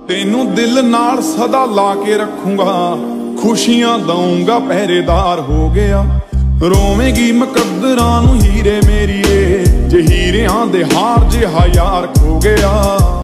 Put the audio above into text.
ਤੈਨੂੰ ਦਿਲ ਨਾਲ ਸਦਾ ਲਾ ਕੇ ਰੱਖੂੰਗਾ, ਖੁਸ਼ੀਆਂ ਦਊਂਗਾ ਪਹਿਰੇਦਾਰ ਹੋ ਗਿਆ। ਰੋਵੇਂਗੀ ਮੁਕੱਦਰਾਂ ਨੂੰ ਹੀਰੇ ਮੇਰੀਏ, ਜੇ ਹੀਰਿਆਂ ਦੇ ਹਾਰ ਜਿਹਾ ਯਾਰ ਖੋ ਗਿਆ।